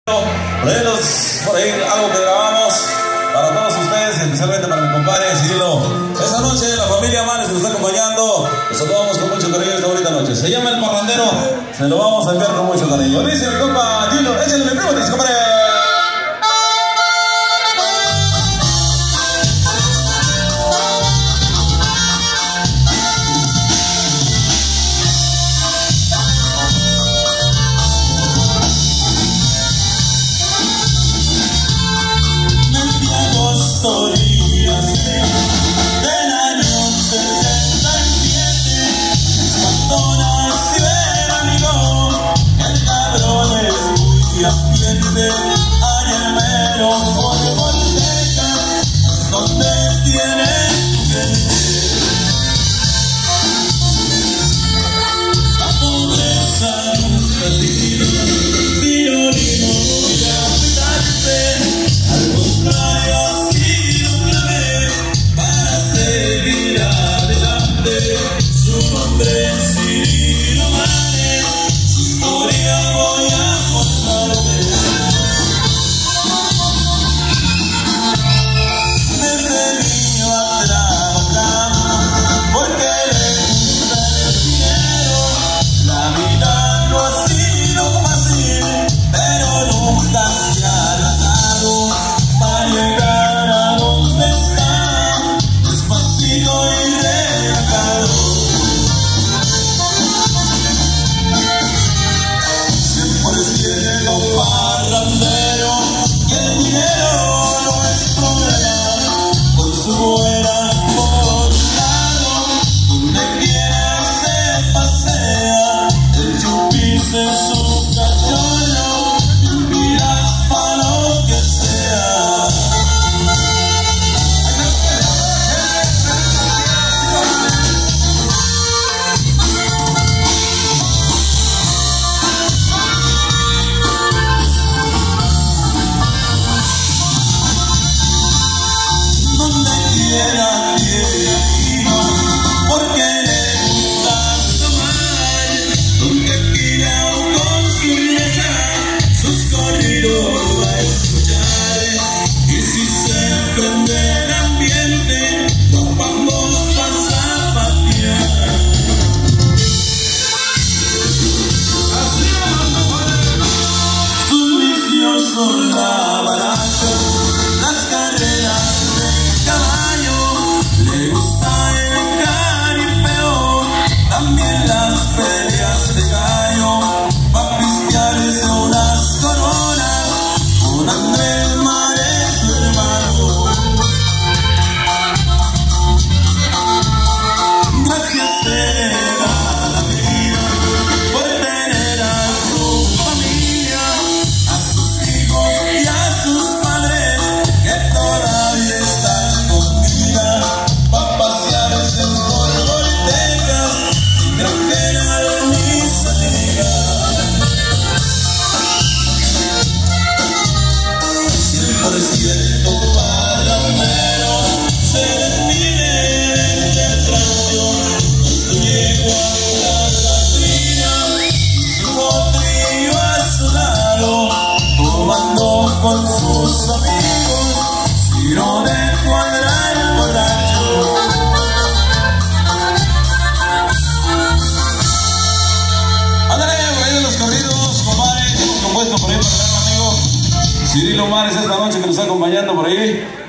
Por ahí algo que grabamos para todos ustedes, especialmente para mi compadre Cirilo. Esta noche la familia Mares nos está acompañando. Los saludamos con mucho cariño esta bonita noche. Se llama El Parrandero. Se lo vamos a enviar con mucho cariño. Dice mi compa Junior, échale mi primo, dice compadre. Historias del año 77, cuando nació el amigo, el cabrón es muy ambiente, hay el mero por Texas, donde tiene gente. La pobreza nunca tiene sinónimo de cuidarse, al contrario. Su nombre es Cirilo Mares, su historia voy a contarte. Desde niño ha trabajado porque le gusta el dinero. La vida no ha sido fácil, pero nunca se ha agradado para llegar a donde está, despacito y parrandero, y el dinero no es problema, con su buena por un lado, donde quiera se pasea, el chupis es su cachorro, y miras pa' lo que sea. Porque le gusta tomar, donde quiera con su risa, sus corridos va a escuchar. Y si se prende el ambiente, nos vamos a zapatear. Sus vicios son la baraja, las carreras de caballo, le gusta el caripeo, también las peleas de gallo, va a pistearse unas coronas con Andrés Mares, su hermano. Gracias a la vida por tener a su familia, a sus hijos y a sus padres que todavía están con vida, pa' pasearse por Texas y trajeran mis amigas. 100% parrandero se despide del rancho, con su yegua la latrina, su potrillo a su lado, tomando con sus amigos, si no de cuadrar el borracho. Ándale, por ahí de los corridos, compadre, hemos compuesto por ahí para el amigo Cirilo Mares esta noche que nos está acompañando por ahí.